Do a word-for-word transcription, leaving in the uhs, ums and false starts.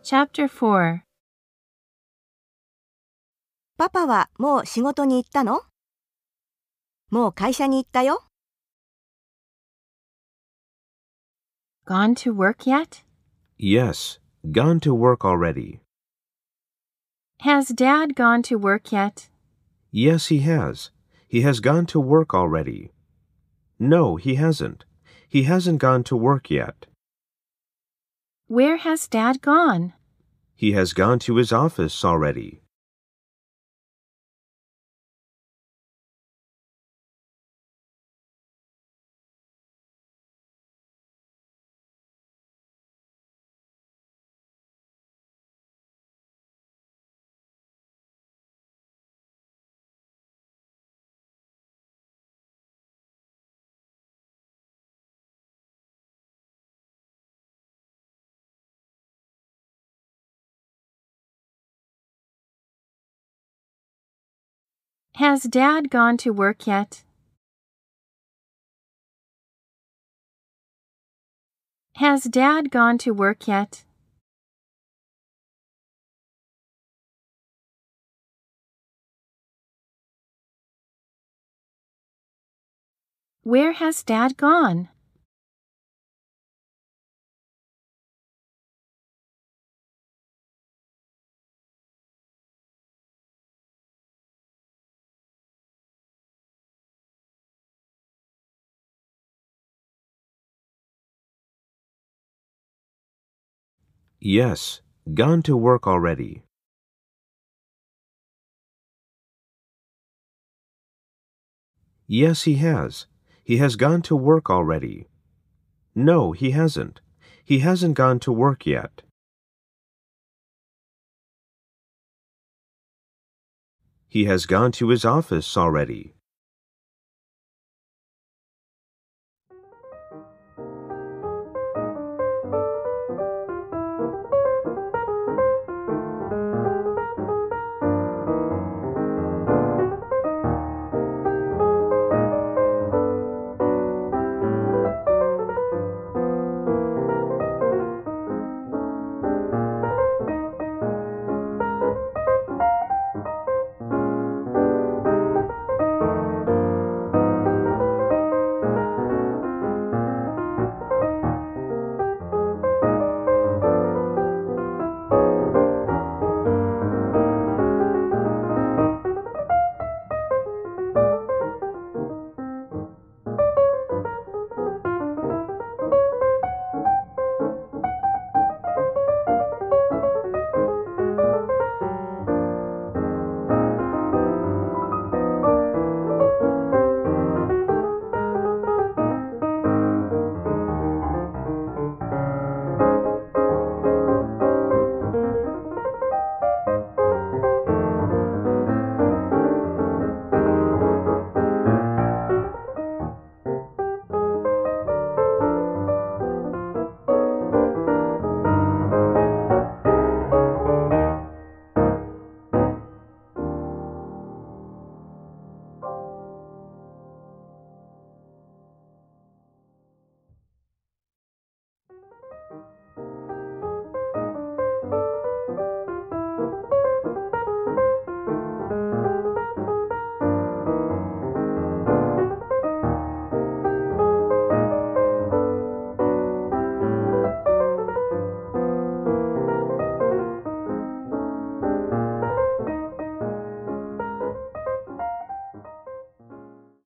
Chapter four. パパはもう仕事に行ったの？もう会社に行ったよ。 Gone to work yet? Yes, gone to work already. Has Dad gone to work yet? Yes, he has. He has gone to work already. No, he hasn't. He hasn't gone to work yet. Where has Dad gone? He has gone to his office already. Has Dad gone to work yet? Has Dad gone to work yet? Where has Dad gone? Yes, gone to work already. Yes, he has. He has gone to work already. No, he hasn't. He hasn't gone to work yet. He has gone to his office already.